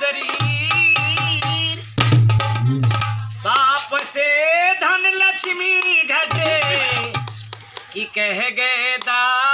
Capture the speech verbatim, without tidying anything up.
शरीर। पाप से धन लक्ष्मी घटे कि कह गए दा